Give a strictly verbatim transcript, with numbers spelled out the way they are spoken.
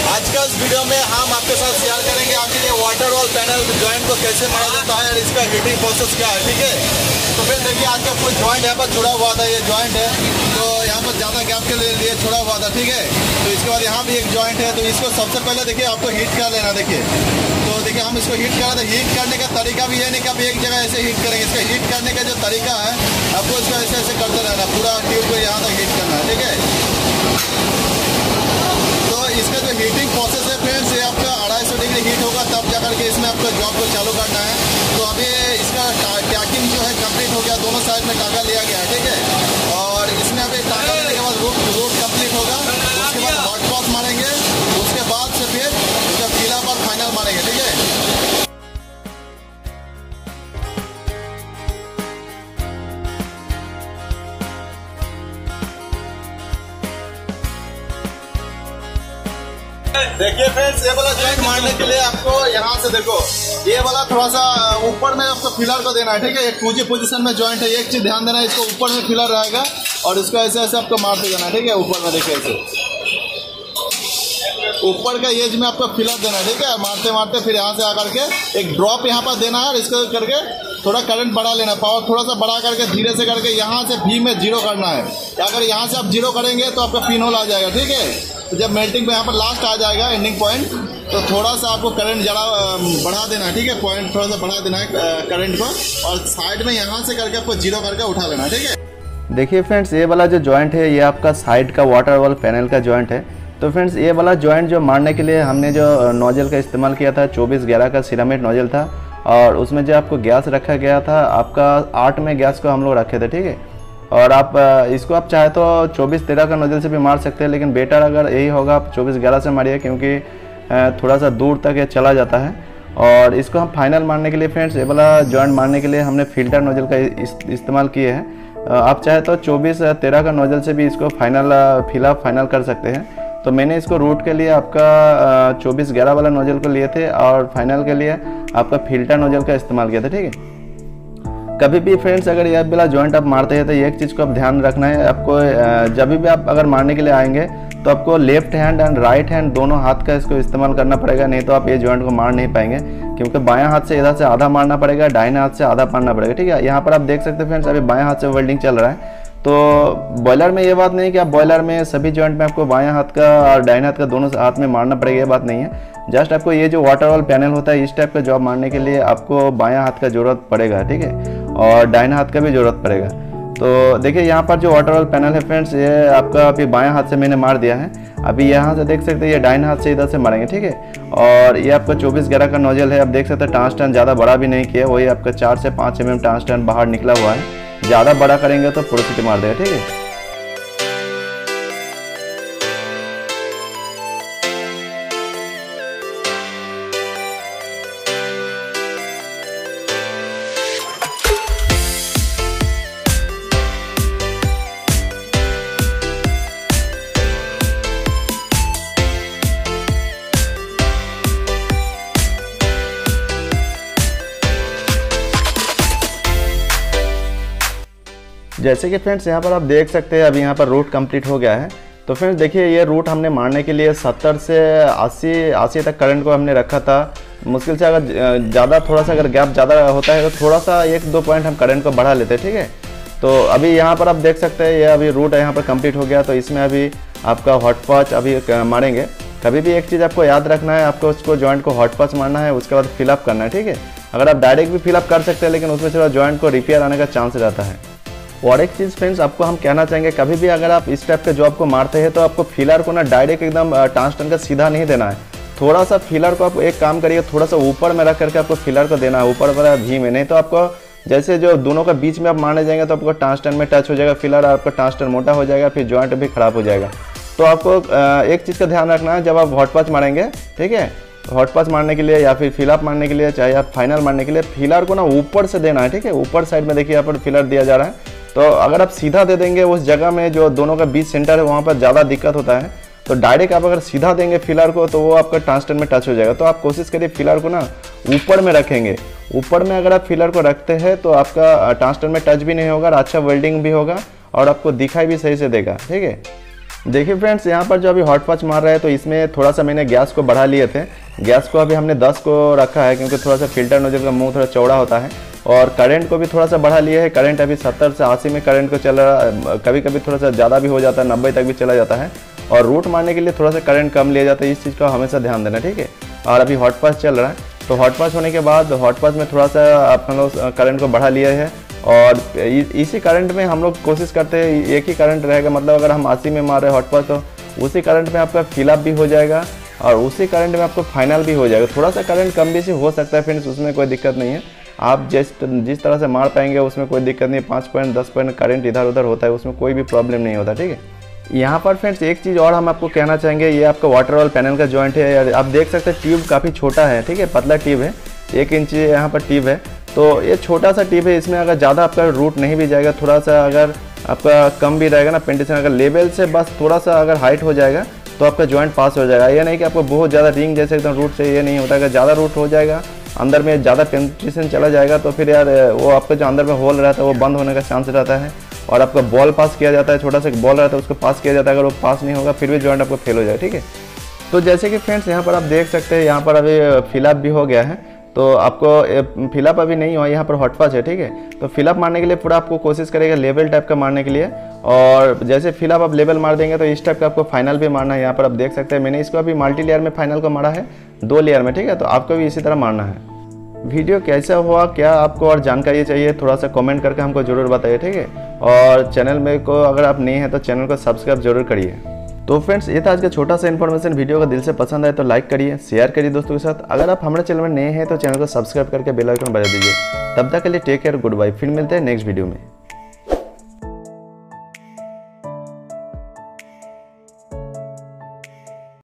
आज का इस वीडियो में हम आपके साथ शेयर करेंगे आपके लिए वाटर वॉल पैनल जॉइंट को कैसे मारा जाता है और इसका हीटिंग प्रोसेस क्या है, ठीक है। तो फिर देखिए आज का कोई जॉइंट यहाँ पर जुड़ा हुआ था, ये जॉइंट है तो यहाँ पर ज़्यादा गैप के लिए जुड़ा हुआ था, ठीक है। तो इसके बाद यहाँ भी एक जॉइंट है, तो इसको सबसे पहले देखिए आपको हीट कर लेना। देखिए तो देखिए हम इसको हीट करा, तो हीट करने का तरीका भी है नहीं कि आप एक जगह ऐसे हीट करेंगे। इसका हीट करने का जो तरीका है आपको इसको ऐसे ऐसे करते रहना, पूरा ट्यूब को यहाँ तक हीट करना है, ठीक है। तो इसका जो हीटिंग प्रोसेस है फ्रेंड्स, ये आपका अढ़ाई सौ डिग्री हीट होगा तब जाकर के इसमें आपका जॉब को चालू करना है। तो अभी इसका टैकिंग जो है कंप्लीट हो गया, दोनों साइड में टाका लिया गया है, ठीक है। और इसमें अभी टाका लेने के बाद रूट रूट कंप्लीट होगा, उसके बाद हॉट वॉश मारेंगे, उसके बाद से फिर इसका पीला पर फाइनल मारेंगे, ठीक है। देखिए फ्रेंड्स, ये वाला जॉइंट मारने के लिए आपको यहाँ से देखो ये वाला थोड़ा सा ऊपर में आपको फिलर को देना है, ठीक है। एक टू जी पोजीशन में जॉइंट है, एक चीज ध्यान देना है, इसको ऊपर में फिलर रहेगा और इसको ऐसे ऐसे आपको मारते जाना है, ठीक है। ऊपर में देखिए ऐसे ऊपर का एज में आपको फिलर देना है, ठीक है। मारते मारते फिर यहाँ से आकर के एक ड्रॉप यहाँ पर देना है और इसको करके थोड़ा करंट बढ़ा लेना, पावर थोड़ा सा बढ़ा करके धीरे से करके यहाँ से भी में जीरो करना है। अगर यहाँ से आप जीरो करेंगे तो आपका पिन होल आ जाएगा, ठीक है। तो जब मेल्टिंग पे यहाँ पर लास्ट आ जाएगा एंडिंग पॉइंट, तो थोड़ा सा आपको करंट जरा बढ़ा देना है, ठीक है। पॉइंट थोड़ा सा बढ़ा देना है करंट को और साइड में यहाँ से करके आपको जीरो करके उठा लेना है, ठीक है। देखिए फ्रेंड्स, ये वाला जो जॉइंट है ये आपका साइड का वाटर वॉल पैनल का जॉइंट है। तो फ्रेंड्स ये वाला जॉइंट जो मारने के लिए हमने जो नोजल का इस्तेमाल किया था, चौबीस ग्यारह का सिरामिक नोजल था और उसमें जो आपको गैस रखा गया था आपका आठ में गैस को हम लोग रखे थे, ठीक है। और आप इसको आप चाहे तो चौबीस तेरह का नोजल से भी मार सकते हैं, लेकिन बेटर अगर यही होगा आप चौबीस ग्यारह से मारिए, क्योंकि थोड़ा सा दूर तक ये चला जाता है। और इसको हम फाइनल मारने के लिए फ्रेंड्स, ये वाला जॉइंट मारने के लिए हमने फिल्टर नोजल का इस्तेमाल किए हैं। आप चाहे तो चौबीस तेरह का नोजल से भी इसको फाइनल फिलअप फाइनल कर सकते हैं। तो मैंने इसको रूट के लिए आपका चौबीस ग्यारह वाला नोजल को लिए थे और फाइनल के लिए आपका फिल्टर नोजल का इस्तेमाल किया था, ठीक है। कभी भी फ्रेंड्स अगर ये वाला जॉइंट आप मारते हैं तो एक चीज़ को आप ध्यान रखना है, आपको जब भी आप अगर मारने के लिए आएंगे तो आपको left hand and right hand दोनों हाथ का इसको इस्तेमाल करना पड़ेगा, नहीं तो आप ये जॉइंट को मार नहीं पाएंगे, क्योंकि बायां हाथ से इधर से आधा मारना पड़ेगा, दाहिने हाथ से आधा मारना पड़ेगा, ठीक है। यहाँ पर आप देख सकते हैं फ्रेंड्स, अभी बायां हाथ से वेल्डिंग चल रहा है। तो बॉयलर में ये बात नहीं कि आप बॉयलर में सभी जॉइंट में आपको बायां हाथ का और दाहिने हाथ का दोनों हाथ में मारना पड़ेगा, ये बात नहीं है। जस्ट आपको ये जो वाटर वॉल पैनल होता है इस टाइप का जॉब मारने के लिए आपको बायां हाथ का ज़रूरत पड़ेगा, ठीक है, और दाहिने हाथ का भी ज़रूरत पड़ेगा। तो देखिए यहाँ पर जो वाटर वॉल पैनल है फ्रेंड्स, ये आपका अभी बायां हाथ से मैंने मार दिया है। अभी यहाँ से देख सकते हैं ये दाहिने हाथ से इधर से मारेंगे, ठीक है। और ये आपका चौबीस ग्यारह का नोजल है, आप देख सकते हैं ट्रांसटर्न ज़्यादा बड़ा भी नहीं किया, वही आपका चार से पाँच एम एम ट्रांसटर्न बाहर निकला हुआ है। ज़्यादा बड़ा करेंगे तो पूरा सीटी मार देगा, ठीक है। जैसे कि फ्रेंड्स यहाँ पर आप देख सकते हैं अभी यहाँ पर रूट कंप्लीट हो गया है। तो फ्रेंड्स देखिए ये रूट हमने मारने के लिए सत्तर से अस्सी अस्सी तक करंट को हमने रखा था। मुश्किल से अगर ज़्यादा थोड़ा सा अगर गैप ज़्यादा होता है तो थोड़ा सा एक दो पॉइंट हम करंट को बढ़ा लेते हैं, ठीक है। तो अभी यहाँ पर आप देख सकते हैं ये अभी रूट यहाँ पर कंप्लीट हो गया। तो इसमें अभी आपका हॉट पॉच अभी मारेंगे। कभी भी एक चीज़ आपको याद रखना है, आपको उसको जॉइंट को हॉट पॉच मारना है, उसके बाद फिलअप करना है, ठीक है। अगर आप डायरेक्ट भी फिलअप कर सकते हैं लेकिन उसमें थोड़ा जॉइंट को रिपेयर आने का चांस रहता है। और एक चीज़ फ्रेंड्स आपको हम कहना चाहेंगे, कभी भी अगर आप इस टाइप के जॉब को मारते हैं तो आपको फिलर को ना डायरेक्ट एकदम ट्रांसटर्न का सीधा नहीं देना है। थोड़ा सा फिलर को आप एक काम करिए, थोड़ा सा ऊपर में रख करके आपको फिलर को देना है, ऊपर वाला भी में, नहीं तो आपको जैसे जो दोनों का बीच में आप मारने जाएंगे तो आपको ट्रांसटर्न में टच हो जाएगा फिलर, आपका ट्रांसटर्न मोटा हो जाएगा, फिर जॉइंट भी खराब हो जाएगा। तो आपको एक चीज़ का ध्यान रखना है, जब आप हॉट पॉच मारेंगे, ठीक है, हॉट पॉच मारने के लिए या फिर फिलअप मारने के लिए, चाहे आप फाइनल मारने के लिए, फिलर को ना ऊपर से देना है, ठीक है। ऊपर साइड में देखिए यहाँ पर फिलर दिया जा रहा है। तो अगर आप सीधा दे देंगे उस जगह में जो दोनों का बीच सेंटर है वहाँ पर ज़्यादा दिक्कत होता है। तो डायरेक्ट आप अगर सीधा देंगे फिलर को तो वो आपका ट्रांसटर्न में टच हो जाएगा। तो आप कोशिश करिए फिलर को ना ऊपर में रखेंगे। ऊपर में अगर आप फिलर को रखते हैं तो आपका ट्रांसटर्न में टच भी नहीं होगा और अच्छा वेल्डिंग भी होगा और आपको दिखाई भी सही से देगा, ठीक है। देखिए फ्रेंड्स, यहाँ पर जो अभी हॉट पच मार रहा है तो इसमें थोड़ा सा मैंने गैस को बढ़ा लिए थे। गैस को अभी हमने दस को रखा है क्योंकि थोड़ा सा फिल्टर नोजल का मुंह थोड़ा चौड़ा होता है। और करंट को भी थोड़ा सा बढ़ा लिए है। करंट अभी सत्तर से अस्सी में करंट को चल रहा, कभी कभी थोड़ा सा ज़्यादा भी हो जाता है, नब्बे तक भी चला जाता है। और रूट मारने के लिए थोड़ा सा करंट कम लिया जाता है, इस चीज़ का हमेशा ध्यान देना, ठीक है। और अभी हॉट पच चल रहा है तो हॉट पच होने के बाद हॉट पच में थोड़ा सा आप लोग करंट को बढ़ा लिए है। और इसी करंट में हम लोग कोशिश करते हैं एक ही करंट रहेगा, मतलब अगर हम अस्सी में मार रहे हॉट पच तो उसी करंट में आपका फिलअप भी हो जाएगा और उसी करंट में आपको फाइनल भी हो जाएगा। थोड़ा सा करंट कम बेसी हो सकता है फ्रेंड्स, उसमें कोई दिक्कत नहीं है। आप जिस जिस तरह से मार पाएंगे उसमें कोई दिक्कत नहीं है। पाँच पॉइंट दस पॉइंट करंट इधर उधर होता है, उसमें कोई भी प्रॉब्लम नहीं होता, ठीक है। यहाँ पर फ्रेंड्स एक चीज़ और हम आपको कहना चाहेंगे, ये आपका वाटर वॉल पैनल का जॉइंट है। आप देख सकते हैं ट्यूब काफ़ी छोटा है, ठीक है, पतला ट्यूब है, एक इंच यहाँ पर ट्यूब है। तो ये छोटा सा ट्यूब है, इसमें अगर ज़्यादा आपका रूट नहीं भी जाएगा, थोड़ा सा अगर आपका कम भी रहेगा ना पेंटेशन, अगर लेवल से बस थोड़ा सा अगर हाइट हो जाएगा तो आपका जॉइंट पास हो जाएगा। ये नहीं कि आपको बहुत ज़्यादा रिंग जैसे एकदम रूट से ये नहीं होता। अगर ज़्यादा रूट हो जाएगा, अंदर में ज़्यादा पेंटेशन चला जाएगा तो फिर यार वो आपका जो अंदर में होल रहता है वो बंद होने का चांस रहता है। और आपका बॉल पास किया जाता है, छोटा सा बॉल रहता है उसको पास किया जाता है, अगर वो पास नहीं होगा फिर भी जॉइंट आपको फेल हो जाएगा, ठीक है। तो जैसे कि फ्रेंड्स यहाँ पर आप देख सकते हैं, यहाँ पर अभी फिलअप भी हो गया है। तो आपको फिलअप अभी नहीं हुआ, यहाँ पर हॉट पच है, ठीक है। तो फिलअप मारने के लिए पूरा आपको कोशिश करेगा लेवल टाइप का मारने के लिए। और जैसे फिलअप आप लेवल मार देंगे तो इस टाइप का आपको फाइनल भी मारना है। यहाँ पर आप देख सकते हैं मैंने इसको अभी मल्टी लेयर में फाइनल को मारा है, दो लेयर में, ठीक है। तो आपको भी इसी तरह मारना है। वीडियो कैसा हुआ, क्या आपको और जानकारी चाहिए, थोड़ा सा कमेंट करके हमको ज़रूर बताइए, ठीक है। और चैनल में को अगर आप नए हैं तो चैनल को सब्सक्राइब जरूर करिए। तो फ्रेंड्स ये था आज का छोटा सा इन्फॉर्मेशन। वीडियो का दिल से पसंद आए तो लाइक करिए, शेयर करिए दोस्तों के साथ। अगर आप हमारे चैनल में नए हैं तो चैनल को सब्सक्राइब करके बेल आइकन बजा दीजिए। तब तक के लिए टेक केयर, गुड बाय। फिर मिलते हैं नेक्स्ट वीडियो में।